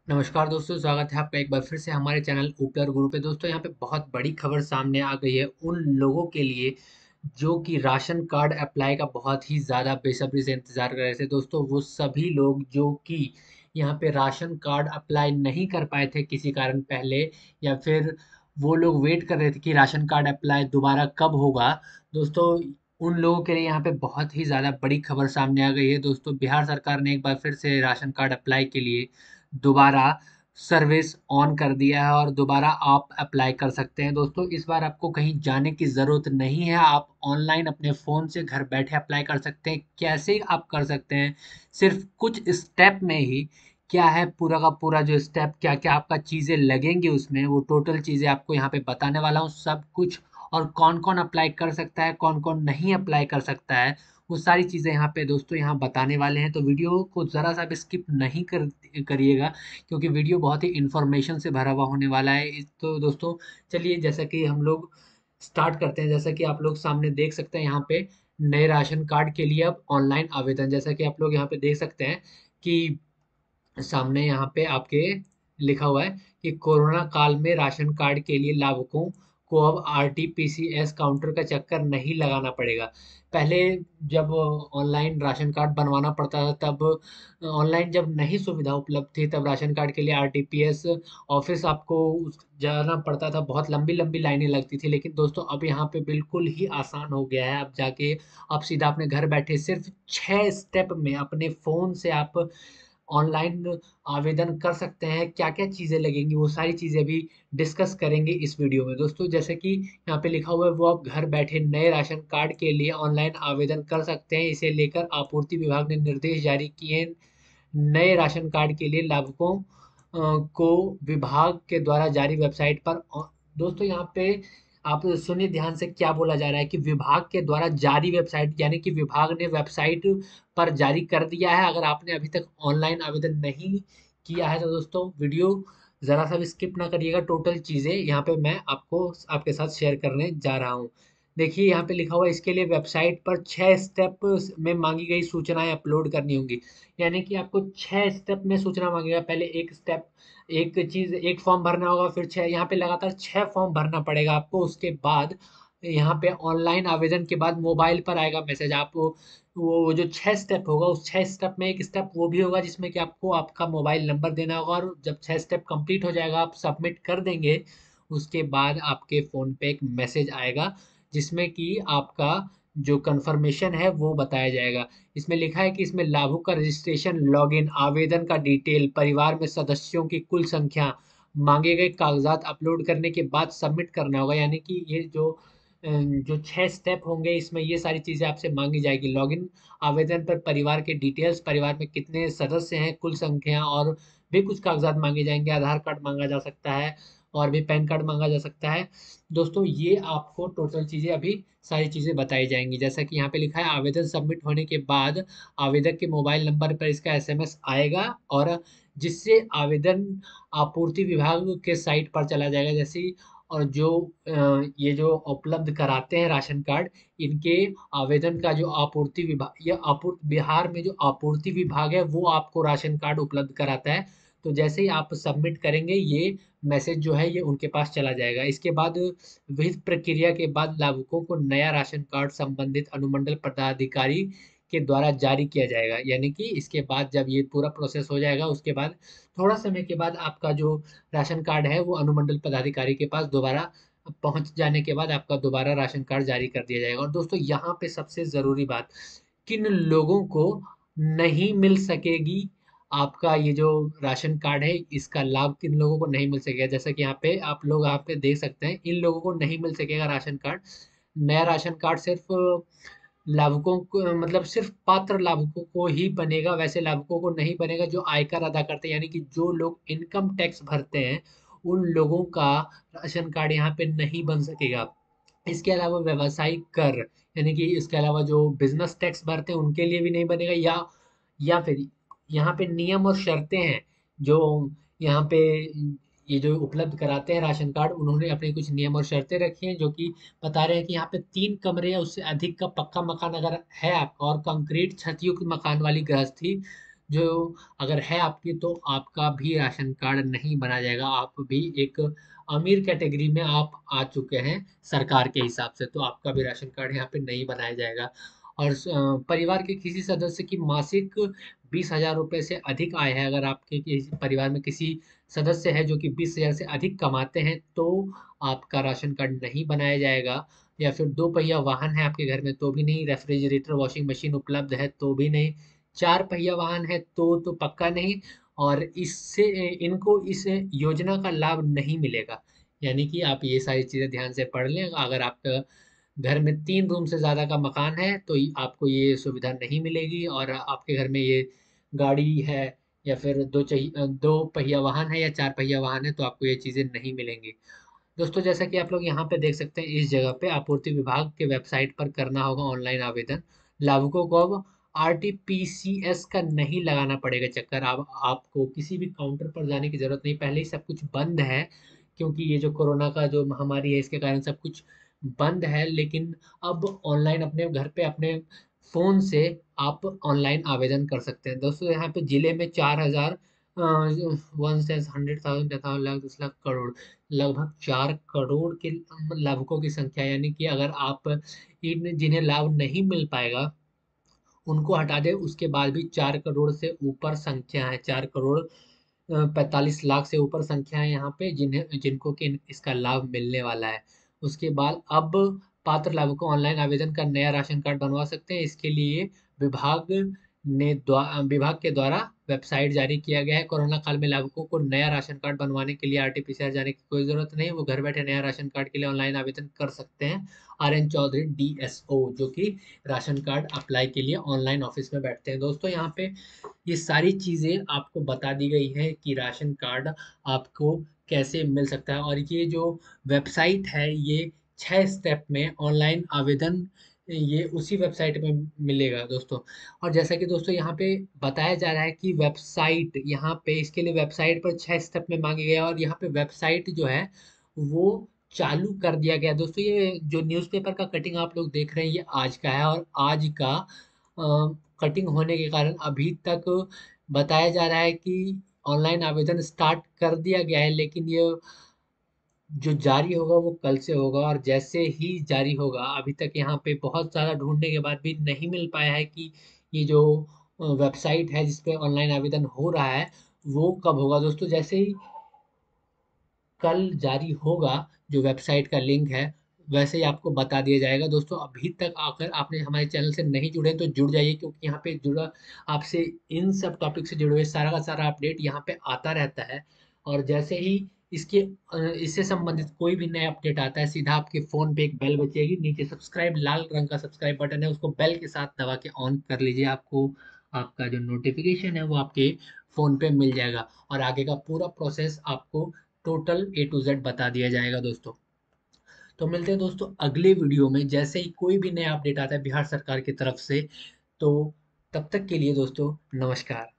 नमस्कार दोस्तों, स्वागत है आपका एक बार फिर से हमारे चैनल ऊपर गुरु पे। दोस्तों यहाँ पे बहुत बड़ी खबर सामने आ गई है उन लोगों के लिए जो कि राशन कार्ड अप्लाई का बहुत ही ज़्यादा बेसब्री से इंतज़ार कर रहे थे। दोस्तों वो सभी लोग जो कि यहाँ पे राशन कार्ड अप्लाई नहीं कर पाए थे किसी कारण पहले, या फिर वो लोग वेट कर रहे थे कि राशन कार्ड अप्लाई दोबारा कब होगा। दोस्तों उन लोगों के लिए यहाँ पे बहुत ही ज़्यादा बड़ी खबर सामने आ गई है। दोस्तों बिहार सरकार ने एक बार फिर से राशन कार्ड अप्लाई के लिए दोबारा सर्विस ऑन कर दिया है और दोबारा आप अप्लाई कर सकते हैं। दोस्तों इस बार आपको कहीं जाने की ज़रूरत नहीं है, आप ऑनलाइन अपने फ़ोन से घर बैठे अप्लाई कर सकते हैं। कैसे आप कर सकते हैं, सिर्फ कुछ स्टेप में ही। क्या है पूरा का पूरा जो स्टेप, क्या क्या आपका चीज़ें लगेंगी उसमें, वो टोटल चीज़ें आपको यहाँ पे बताने वाला हूँ सब कुछ। और कौन कौन अप्लाई कर सकता है, कौन कौन नहीं अप्लाई कर सकता है, वो सारी चीज़ें यहाँ पे दोस्तों यहाँ बताने वाले हैं। तो वीडियो को ज़रा सा भी स्किप नहीं करिएगा, क्योंकि वीडियो बहुत ही इन्फॉर्मेशन से भरा हुआ होने वाला है। तो दोस्तों चलिए जैसा कि हम लोग स्टार्ट करते हैं। जैसा कि आप लोग सामने देख सकते हैं यहाँ पे नए राशन कार्ड के लिए अब ऑनलाइन आवेदन, जैसा कि आप लोग यहाँ पे देख सकते हैं कि सामने यहाँ पे आपके लिखा हुआ है कि कोरोना काल में राशन कार्ड के लिए लाभुकों को अब आरटीपीसीएस काउंटर का चक्कर नहीं लगाना पड़ेगा। पहले जब ऑनलाइन राशन कार्ड बनवाना पड़ता था, तब ऑनलाइन जब नहीं सुविधा उपलब्ध थी, तब राशन कार्ड के लिए आरटीपीएस ऑफिस आपको जाना पड़ता था, बहुत लंबी लंबी लाइनें लगती थी। लेकिन दोस्तों अब यहाँ पे बिल्कुल ही आसान हो गया है। अब जाके आप सीधा अपने घर बैठे सिर्फ 6 स्टेप में अपने फ़ोन से आप ऑनलाइन आवेदन कर सकते हैं। क्या-क्या चीज़ें लगेंगी, वो सारी चीज़ें अभी डिस्कस करेंगे इस वीडियो में। दोस्तों जैसे कि यहाँ पे लिखा हुआ है, वो आप घर बैठे नए राशन कार्ड के लिए ऑनलाइन आवेदन कर सकते हैं। इसे लेकर आपूर्ति विभाग ने निर्देश जारी किए हैं। नए राशन कार्ड के लिए लाभुकों को विभाग के द्वारा जारी वेबसाइट पर दोस्तों यहाँ पे आप सुनिए ध्यान से, क्या बोला जा रहा है कि विभाग के द्वारा जारी वेबसाइट, यानी कि विभाग ने वेबसाइट पर जारी कर दिया है। अगर आपने अभी तक ऑनलाइन आवेदन नहीं किया है तो दोस्तों वीडियो ज़रा सा भी स्किप ना करिएगा। टोटल चीज़ें यहाँ पे मैं आपको आपके साथ शेयर करने जा रहा हूँ। देखिए यहाँ पे लिखा हुआ है, इसके लिए वेबसाइट पर 6 स्टेप में मांगी गई सूचनाएं अपलोड करनी होंगी। यानी कि आपको 6 स्टेप में सूचना मांगेगा। पहले एक स्टेप, एक चीज़, एक फॉर्म भरना होगा, फिर 6, यहाँ पे लगातार 6 फॉर्म भरना पड़ेगा आपको। उसके बाद यहाँ पे ऑनलाइन आवेदन के बाद मोबाइल पर आएगा मैसेज। आप वो जो 6 स्टेप होगा, उस 6 स्टेप में एक स्टेप वो भी होगा जिसमें कि आपको आपका मोबाइल नंबर देना होगा, और जब 6 स्टेप कंप्लीट हो जाएगा, आप सबमिट कर देंगे, उसके बाद आपके फ़ोन पे एक मैसेज आएगा जिसमें कि आपका जो कंफर्मेशन है वो बताया जाएगा। इसमें लिखा है कि इसमें लाभुक का रजिस्ट्रेशन, लॉगिन, आवेदन का डिटेल, परिवार में सदस्यों की कुल संख्या, मांगे गए कागजात अपलोड करने के बाद सबमिट करना होगा। यानी कि ये जो 6 स्टेप होंगे, इसमें ये सारी चीज़ें आपसे मांगी जाएगी। लॉगिन, आवेदन पर परिवार के डिटेल्स, परिवार में कितने सदस्य हैं, कुल संख्या, और भी कुछ कागजात मांगे जाएंगे। आधार कार्ड मांगा जा सकता है, और भी पैन कार्ड मांगा जा सकता है। दोस्तों ये आपको टोटल चीज़ें अभी सारी चीज़ें बताई जाएंगी। जैसा कि यहाँ पे लिखा है, आवेदन सबमिट होने के बाद आवेदक के मोबाइल नंबर पर इसका एसएमएस आएगा, और जिससे आवेदन आपूर्ति विभाग के साइट पर चला जाएगा। जैसे ही, और जो ये जो उपलब्ध कराते हैं राशन कार्ड, इनके आवेदन का जो आपूर्ति विभाग, या आपूर्ति, बिहार में जो आपूर्ति विभाग है वो आपको राशन कार्ड उपलब्ध कराता है। तो जैसे ही आप सबमिट करेंगे, ये मैसेज जो है ये उनके पास चला जाएगा। इसके बाद विहित प्रक्रिया के बाद लाभुकों को नया राशन कार्ड संबंधित अनुमंडल पदाधिकारी के द्वारा जारी किया जाएगा। यानी कि इसके बाद जब ये पूरा प्रोसेस हो जाएगा, उसके बाद थोड़ा समय के बाद आपका जो राशन कार्ड है वो अनुमंडल पदाधिकारी के पास दोबारा पहुंच जाने के बाद आपका दोबारा राशन कार्ड जारी कर दिया जाएगा। और दोस्तों यहाँ पे सबसे ज़रूरी बात, किन लोगों को नहीं मिल सकेगी आपका ये जो राशन कार्ड है, इसका लाभ किन लोगों को नहीं मिल सकेगा। जैसा कि यहाँ पे आप लोग यहाँ पे देख सकते हैं, इन लोगों को नहीं मिल सकेगा राशन कार्ड। नया राशन कार्ड सिर्फ लाभुकों को, मतलब सिर्फ पात्र लाभुकों को ही बनेगा, वैसे लाभुकों को नहीं बनेगा जो आयकर अदा करते हैं। यानी कि जो लोग इनकम टैक्स भरते हैं, उन लोगों का राशन कार्ड यहाँ पे नहीं बन सकेगा। इसके अलावा व्यावसायिक कर, यानी कि इसके अलावा जो बिजनेस टैक्स भरते हैं उनके लिए भी नहीं बनेगा। या फिर यहाँ पे नियम और शर्तें हैं जो यहाँ पे ये जो उपलब्ध कराते हैं राशन कार्ड, उन्होंने अपनी कुछ नियम और शर्तें रखी हैं, जो कि बता रहे हैं कि यहाँ पे 3 कमरे या उससे अधिक का पक्का मकान अगर है आपका, और कंक्रीट छत युक्त मकान वाली गृहस्थी जो अगर है आपकी तो आपका भी राशन कार्ड नहीं बना जाएगा। आप भी एक अमीर कैटेगरी में आप आ चुके हैं सरकार के हिसाब से, तो आपका भी राशन कार्ड यहाँ पे नहीं बनाया जाएगा। और परिवार के किसी सदस्य की मासिक 20,000 रुपये से अधिक आय है, अगर आपके किसी परिवार में किसी सदस्य है जो कि 20,000 से अधिक कमाते हैं, तो आपका राशन कार्ड नहीं बनाया जाएगा। या फिर दो पहिया वाहन है आपके घर में तो भी नहीं, रेफ्रिजरेटर वॉशिंग मशीन उपलब्ध है तो भी नहीं, चार पहिया वाहन है तो पक्का नहीं। और इससे इनको इस योजना का लाभ नहीं मिलेगा। यानी कि आप ये सारी चीज़ें ध्यान से पढ़ लें। अगर आपका घर में 3 रूम से ज़्यादा का मकान है तो आपको ये सुविधा नहीं मिलेगी। और आपके घर में ये गाड़ी है या फिर दो पहिया वाहन है या चार पहिया वाहन है तो आपको ये चीज़ें नहीं मिलेंगी। दोस्तों, जैसा कि आप लोग यहाँ पे देख सकते हैं, इस जगह पे आपूर्ति विभाग के वेबसाइट पर करना होगा ऑनलाइन आवेदन। लाभुकों को अब आरटीपीसीएस का नहीं लगाना पड़ेगा चक्कर। आप आपको किसी भी काउंटर पर जाने की जरूरत नहीं, पहले ही सब कुछ बंद है। क्योंकि ये जो कोरोना का जो महामारी है इसके कारण सब कुछ बंद है। लेकिन अब ऑनलाइन अपने घर पे अपने फोन से आप ऑनलाइन आवेदन कर सकते हैं। दोस्तों, यहाँ पे जिले में 4,000 वन से 100,000 लाख 10 लाख करोड़, लगभग 4 करोड़ के लाभुकों की संख्या। यानी कि अगर आप इन जिन्हें लाभ नहीं मिल पाएगा उनको हटा दें, उसके बाद भी 4 करोड़ से ऊपर संख्या है। 4 करोड़ 45 लाख से ऊपर संख्या है यहाँ पे जिनको कि इसका लाभ मिलने वाला है। उसके बाद अब पात्र लाभुकों ऑनलाइन आवेदन कर नया राशन कार्ड बनवा सकते हैं। इसके लिए विभाग विभाग के द्वारा वेबसाइट जारी किया गया है। कोरोना काल में लाभुकों को नया राशन कार्ड बनवाने के लिए आरटीपीसीआर जाने की कोई जरूरत नहीं, वो घर बैठे नया राशन कार्ड के लिए ऑनलाइन आवेदन कर सकते हैं। RN चौधरी DSO, जो कि राशन कार्ड अप्लाई के लिए ऑनलाइन ऑफिस में बैठते हैं। दोस्तों, यहाँ पे ये सारी चीज़ें आपको बता दी गई है कि राशन कार्ड आपको कैसे मिल सकता है। और ये जो वेबसाइट है ये 6 स्टेप में ऑनलाइन आवेदन ये उसी वेबसाइट में मिलेगा दोस्तों। और जैसा कि दोस्तों यहाँ पे बताया जा रहा है कि वेबसाइट यहाँ पे इसके लिए वेबसाइट पर 6 स्टेप में मांगे गए और यहाँ पे वेबसाइट जो है वो चालू कर दिया गया। दोस्तों, ये जो न्यूज़पेपर का कटिंग आप लोग देख रहे हैं ये आज का है। और आज का कटिंग होने के कारण अभी तक बताया जा रहा है कि ऑनलाइन आवेदन स्टार्ट कर दिया गया है, लेकिन ये जो जारी होगा वो कल से होगा। और जैसे ही जारी होगा, अभी तक यहाँ पे बहुत ज़्यादा ढूंढने के बाद भी नहीं मिल पाया है कि ये जो वेबसाइट है जिस पे ऑनलाइन आवेदन हो रहा है वो कब होगा। दोस्तों, जैसे ही कल जारी होगा जो वेबसाइट का लिंक है वैसे ही आपको बता दिया जाएगा। दोस्तों, अभी तक अगर आपने हमारे चैनल से नहीं जुड़े तो जुड़ जाइए, क्योंकि यहाँ पे जुड़ा आपसे इन सब टॉपिक से जुड़े हुए सारा का सारा अपडेट यहाँ पे आता रहता है। और जैसे ही इसके इससे संबंधित कोई भी नया अपडेट आता है सीधा आपके फ़ोन पे एक बेल बचेगी, नीचे सब्सक्राइब लाल रंग का सब्सक्राइब बटन है उसको बेल के साथ दबा के ऑन कर लीजिए। आपको आपका जो नोटिफिकेशन है वो आपके फ़ोन पे मिल जाएगा और आगे का पूरा प्रोसेस आपको टोटल A to Z बता दिया जाएगा दोस्तों। तो मिलते हैं दोस्तों अगले वीडियो में, जैसे ही कोई भी नया अपडेट आता है बिहार सरकार की तरफ से। तो तब तक के लिए दोस्तों नमस्कार।